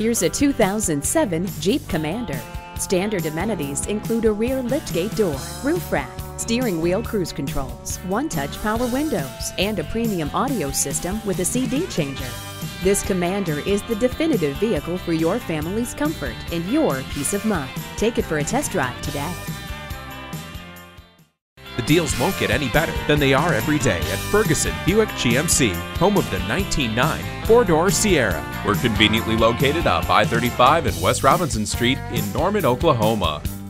Here's a 2007 Jeep Commander. Standard amenities include a rear liftgate door, roof rack, steering wheel cruise controls, one-touch power windows, and a premium audio system with a CD changer. This Commander is the definitive vehicle for your family's comfort and your peace of mind. Take it for a test drive today. The deals won't get any better than they are every day at Ferguson Buick GMC, home of the 1909 four-door Sierra. We're conveniently located off I-35 and West Robinson Street in Norman, Oklahoma.